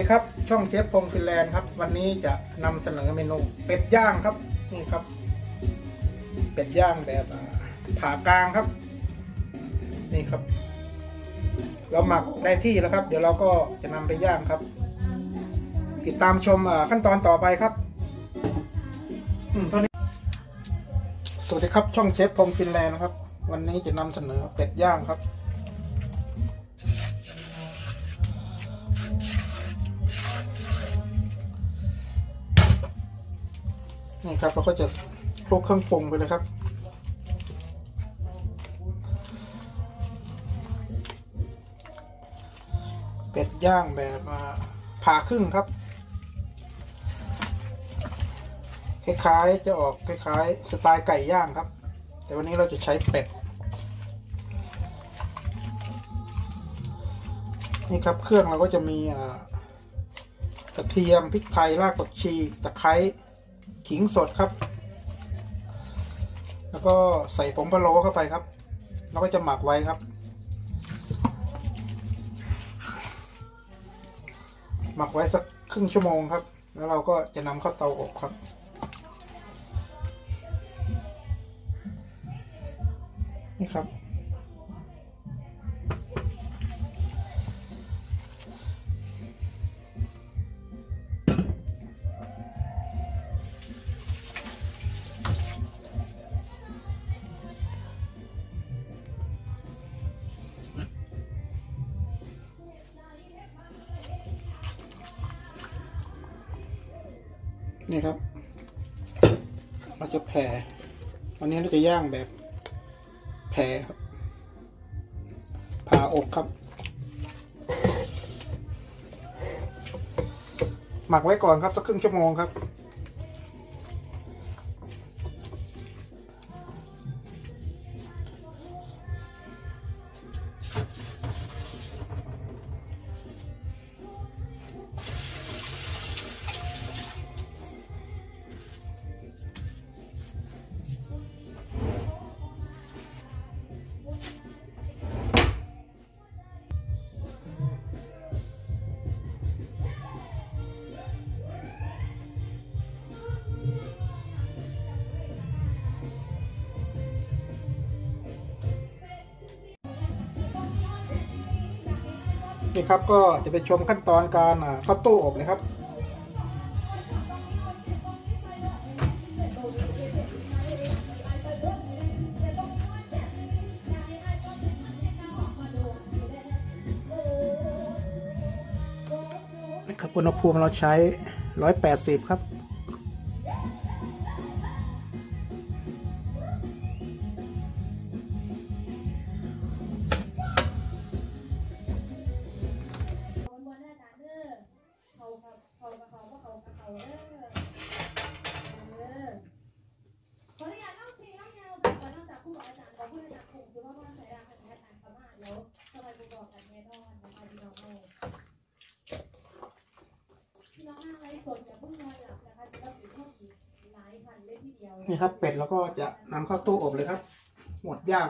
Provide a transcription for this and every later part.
ครับช่องเชฟพงฟินแลนด์ครับวันนี้จะนำเสนอเมนูเป็ดย่างครับนี่ครับเป็ดย่างแบบผ่ากลางครับนี่ครับเราหมักได้ที่แล้วครับเดี๋ยวเราก็จะนำไปย่างครับติดตามชมขั้นตอนต่อไปครับตอนนี้สวัสดีครับช่องเชฟพงฟินแลนด์นะครับวันนี้จะนำเสนอเป็ดย่างครับนี่ครับเราก็จะคลุกเครื่องปรุงไปเลยครับเป็ดย่างแบบผ่าครึ่งครับคล้ายๆจะออกคล้ายๆสไตล์ไก่ย่างครับแต่วันนี้เราจะใช้เป็ดนี่ครับเครื่องเราก็จะมีกระเทียมพริกไทยรากผักชีตะไคร้ขิงสดครับแล้วก็ใส่ผงพะโล้เข้าไปครับแล้วก็จะหมักไว้ครับหมักไว้สักครึ่งชั่วโมงครับแล้วเราก็จะนำเข้าเตาอบครับนี่ครับนี่ครับเราจะแผ่วันนี้เราจะย่างแบบแผ่ครับผ่าอกครับหมักไว้ก่อนครับสักครึ่งชั่วโมงครับนี่ครับก็จะไปชมขั้นตอนการเข้าตู้อบเลยครับนี่ครับอุณหภูมิเราใช้180ครับนี่ครับเป็ดแล้วก็จะนำเข้าตู้อบเลยครับหมดย่าง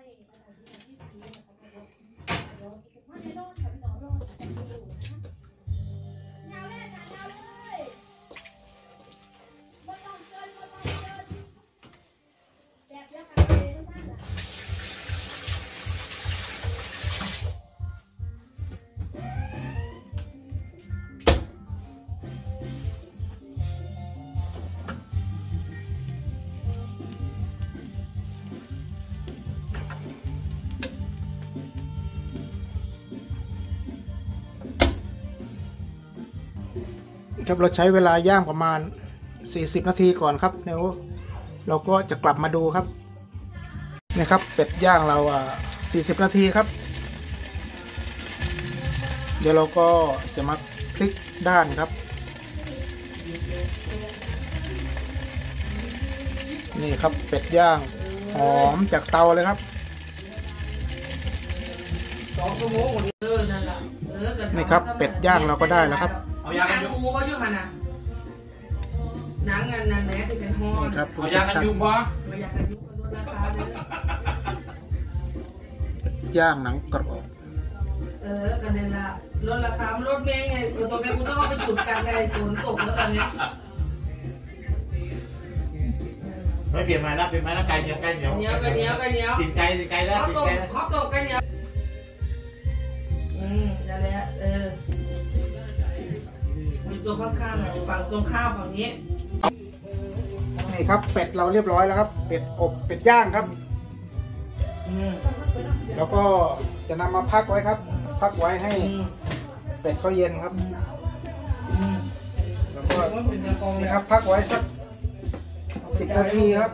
ครับเราใช้เวลาย่างประมาณ40นาทีก่อนครับเดี๋ยวเราก็จะกลับมาดูครับนะครับเป็ดย่างเรา40นาทีครับเดี๋ยวเราก็จะมาพลิกด้านครับนี่ครับเป็ดย่างหอมจากเตาเลยครับนี่ครับเป็ดย่างเราก็ได้แล้วครับเอายากันยุงก็ยุ่งมันนะหนังนั่นแหละที่เป็นห้องครับเอายากันยุงปะไม่อยากกันยุงราคาเลยย่างหนังกรอบกระเด็นละลดราคาลดแม่งไงตัวแม่กูต้องเอาไปจุดกลางไงฝนตกแล้วตอนเนี้ยไม่เปลี่ยนมาแล้วเปลี่ยนมาแล้วไก่เหนียวติดใจแล้วติดใจแล้วเขาตกกันเหนียวนั่นแหละมีตัวข้างๆฝั่งตรงข้ามฝั่งนี้นี่ครับเป็ดเราเรียบร้อยแล้วครับเป็ดอบเป็ดย่างครับแล้วก็จะนำมาพักไว้ครับพักไว้ให้เป็ดเขาเย็นครับแล้วก็นี่ครับพักไว้สัก10 นาทีครับ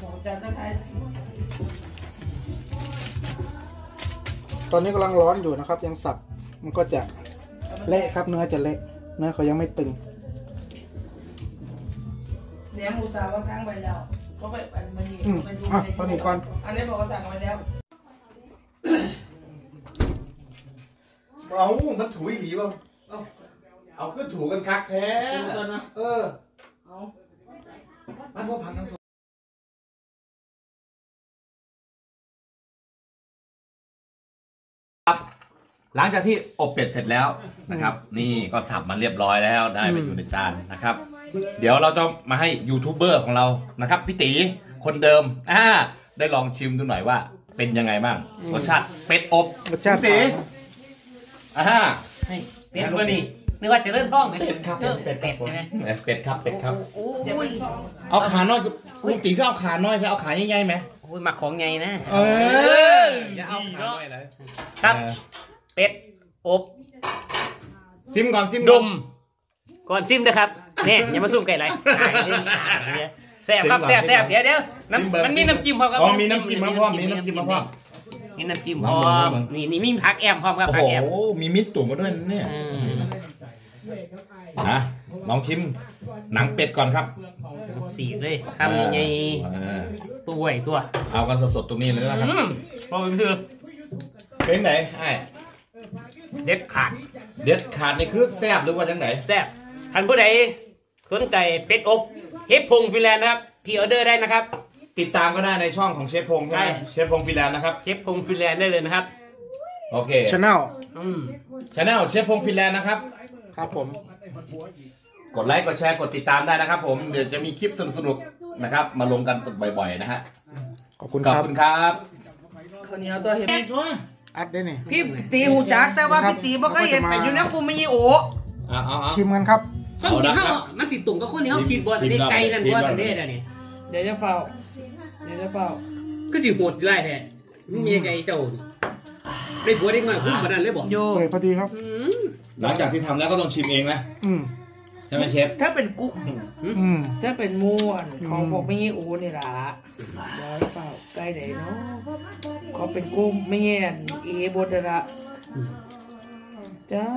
ตอนนี้กำลังร้อนอยู่นะครับยังสับมันก็จะเละครับเนื้อจะเละเนื้อเขายังไม่ตึงเนี่ยหมูสาวก็สร้างไปแล้วก็ไปมันนี่ตอนนี้ก่อนอันนี้บอกว่าสั่งไว้แล้วเอามันถูอีหลีป่ะเอาก็ถูกันคักแท้มันพวกพันทั้งสองครับหลังจากที่อบเป็ดเสร็จแล้วนะครับนี่ก็สับมาเรียบร้อยแล้วได้ไปอยู่ในจานนะครับเดี๋ยวเราจะมาให้ยูทูบเบอร์ของเรานะครับพี่ตีคนเดิมได้ลองชิมดูหน่อยว่าเป็นยังไงบ้างรสชาติเป็ดอบรสชาติตีเป็ดวันนี้นึกว่าจะเริ่มท้องไหมเป็ดครับเป็ดใช่ไหมเป็ดครับเอาขาน้อยคุณตีก็เอาขาน้อยใช่เอาขาใหญ่ๆไหมโอ้ยมาของไงนะอย่าเอาขาน้อยเลยครับเป็ดอบซิมก่อนซิมดมก่อนซิมนะครับเนี่ยอย่ามาซุ่มไก่ไรแซ่บครับแซ่บเดี๋ยวมันมีน้ำจิ้มพร้อมครับมีน้ำจิ้มมาพร้อมมีน้ำจิ้มพร้อมนี่มีผักแอมพร้อมครับผักแอมโอ้มีมิตรตุ๋นมาด้วยเนี่ยลองชิมหนังเป็ดก่อนครับสีเลยทำยังไงตัวเอากันสดๆตรงนี้เลยนะครับพอเป็นคือเป็นไหนเด็ดขาดนี่คือแซ่บหรือว่าจังไหนแซ่บท่านผู้ใดสนใจเป็ดอบเชฟพงฟินแลนด์นะครับพี่ออเดอร์ได้นะครับติดตามก็ได้ในช่องของเชฟพงใช่ไหมเชฟพงฟินแลนด์นะครับเชฟพงฟินแลนด์ได้เลยนะครับโอเคชาแนลเชฟพงฟินแลนด์นะครับครับผมกดไลค์กดแชร์กดติดตามได้นะครับผมเดี๋ยวจะมีคลิปสนุกๆนะครับมาลงกันบ่อยๆนะฮะขอบคุณครับข้าวเหนียวตัวเห็นอัดได้เนี่ยพี่ตีหูจักแต่ว่าพี่ตีบ่เคยเห็นไปอยู่ในกลุ่มไม่ยี่โอชิมกันครับต้องกินข้าวมันติดตุ่มก็คนที่เขากินบอลได้ไกลกันบอลได้เนี่ยเดี๋ยวจะเฝ้าก็สิโหดไล่แท้มีไงเจ้าได้ผัวได้ง่ายคุ้มขนาดเลยบอกโย่พอดีครับหลังจากที่ทำแล้วก็ต้องชิมเองนะใช่ไหมเชฟถ้าเป็นกุ้งถ้าเป็นม้วนของพวกไม่ยี่โอนี่ล่ะเดี๋ยวเฝ้าใกล้ไหนเนาะเขาเป็นกุ้งไม่เงี้ยบดละจ้า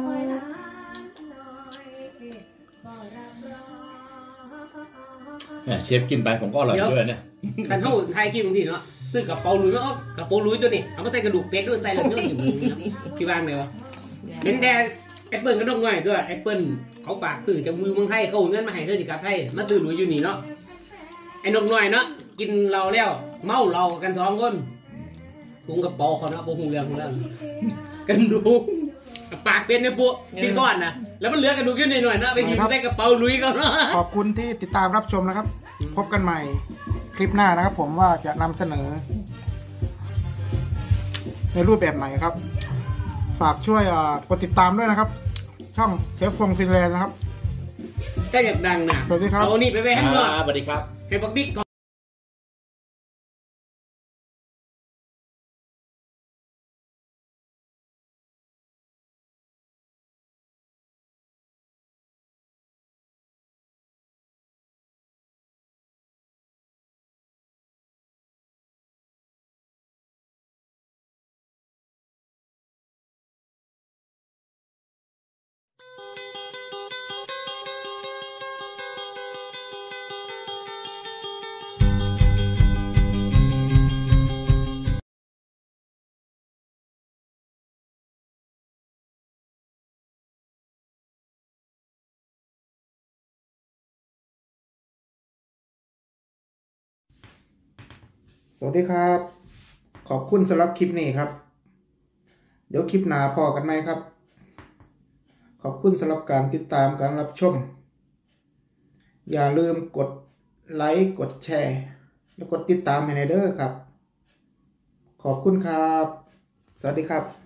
เชฟกินไปผมก็อร่อยด้วยเนี่ยกันเท่าไทยกินบางทีเนาะซื้อกระเป๋าลุยแล้วกระเป๋าลุยตัวนี้เอามาใส่กระดูกเป็ดด้วยใส่แล้วเนื้ออยู่ที่บ้านเลยวะเป็นแต่แอปเปิลก็ต้องง่ายด้วยแอปเปิลเขาฝากตื่นจากมือเมืองไทยเขาเงินมาให้เธอที่กับไทยมาตื่นลุยอยู่นี่เนาะไอ้นกน้อยเนาะกินเราแล้วเมาเรากัน2 คนถุงกระเป๋าเขาเนาะโบหูเรื่องกันดูปากเป็นเนี่ยปุ๊กินก้อนนะแล้วมันเหลือกระดูกอยู่หน่อยๆเนาะไปหยิบใส่กระเป๋าลุยเขาเนาะขอบคุณที่ติดตามรับชมนะครับพบกันใหม่คลิปหน้านะครับผมว่าจะนำเสนอในรูปแบบไหนครับฝากช่วยกดติดตามด้วยนะครับช่องเชฟฟงฟินแลนด์นะครับก็อยากดังนะสวัสดีครับเอานี่ไปให้หมดสวัสดีครับให้บักบิ๊กสวัสดีครับขอบคุณสำหรับคลิปนี้ครับเดี๋ยวคลิปหน้าพอกันไหมครับขอบคุณสำหรับการติดตามการรับชมอย่าลืมกดไลค์กดแชร์และกดติดตามให้ในเด้อครับขอบคุณครับสวัสดีครับ